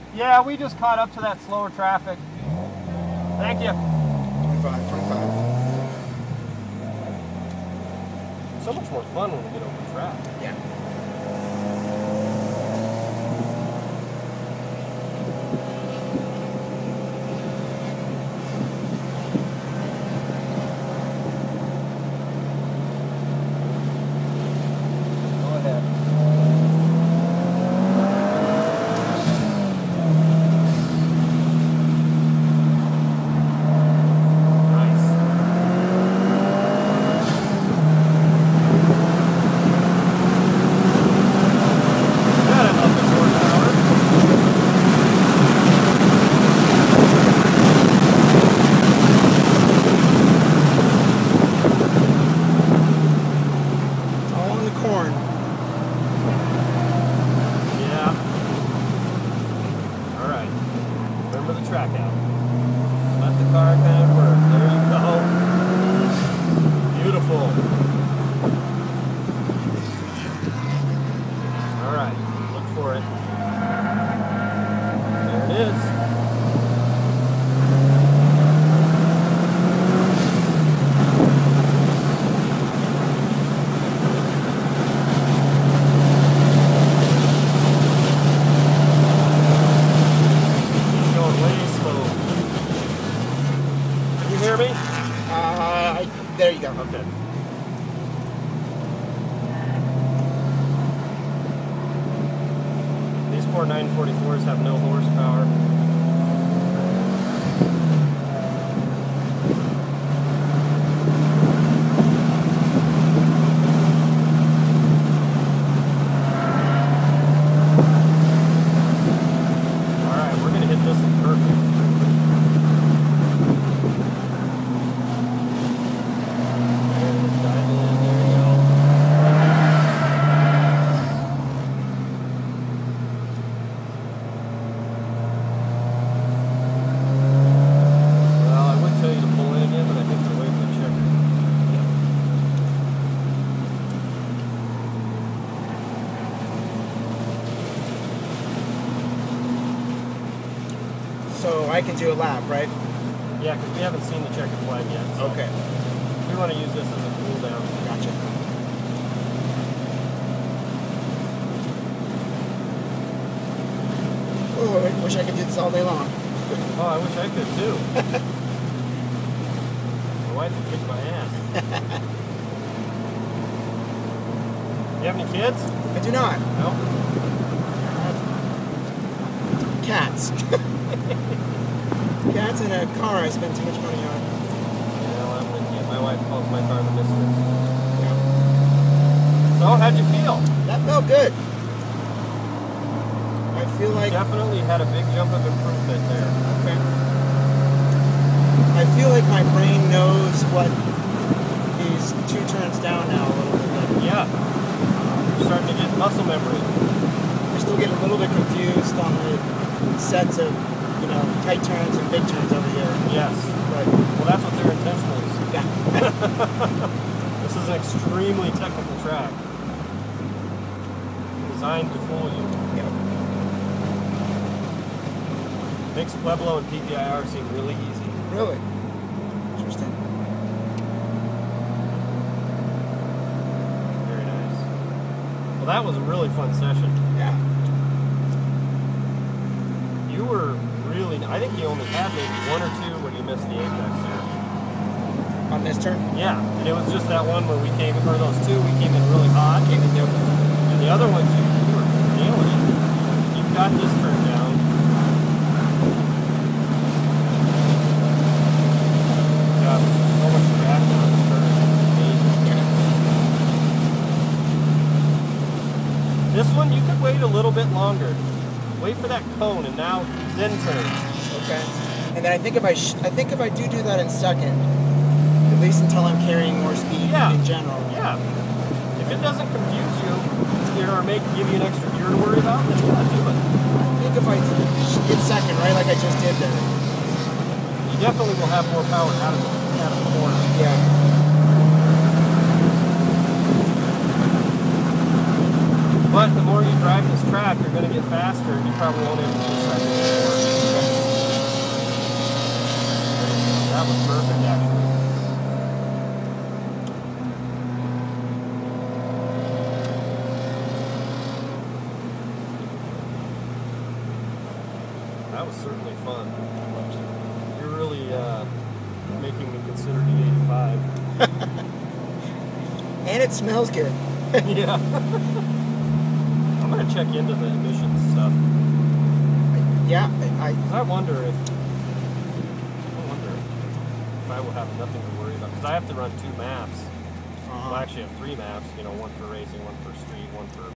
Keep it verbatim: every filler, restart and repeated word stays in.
Yeah, we just caught up to that slower traffic. Thank you. twenty-five, twenty-five. So much more fun when we get over track. Yeah. Go ahead. There you go. Okay. These four nine forty-fours have no horsepower. All right, we're gonna hit this in perfect. So I can do a lap, right? Yeah, because we haven't seen the checkered flag yet. So okay. We want to use this as a cool down. Gotcha. Oh, I wish I could do this all day long. Oh, I wish I could too. My wife would kick my ass. You have any kids? I do not. No? Cats. Cats in a car I spend too much money on. Yeah, I'm with you. My wife calls my car the mistress. Yeah. So, how'd you feel? That felt good. I feel like... You definitely had a big jump of improvement there. Okay. I feel like my brain knows what these two turns down now a little bit. Yeah. You're starting to get muscle memory. I still get a little bit confused on the sets of, you know, tight turns and big turns over here. Yes. But, well, that's what their intention is. Yeah. This is an extremely technical track. Designed to fool you. Yeah. Makes Pueblo and P P I R seem really easy. Really? Interesting. Very nice. Well, that was a really fun session. Yeah. You were really... I think you only had maybe one or two when you missed the apex there. On this turn? Yeah, and it was just that one where we came, or those two, we came in really hot. Came in different. And the other ones, you, you were nailing it. You've got this turn down. God, so much traction on this turn. This one, you could wait a little bit longer. Wait for that cone, and now then turn. Okay. And then I think if I sh I think if I do do that in second, at least until I'm carrying more speed yeah. in general. Yeah. If it doesn't confuse you, you know, or make give you an extra gear to worry about, then yeah, do it. I think if I hit second, right, like I just did there, you definitely will have more power out of the, out of the corner. Yeah. But the more you drive this track, you're going to get faster, and you probably won't even do second anymore. That was perfect, actually. That was certainly fun. You're really uh, making me consider the eighty-five. And it smells good. Yeah. I'm going to check into the emissions stuff. Yeah, I, Because I wonder if, I wonder if I will have nothing to worry about. Because I have to run two maps. uh-huh. Well, I actually have three maps, you know, one for racing, one for street, one for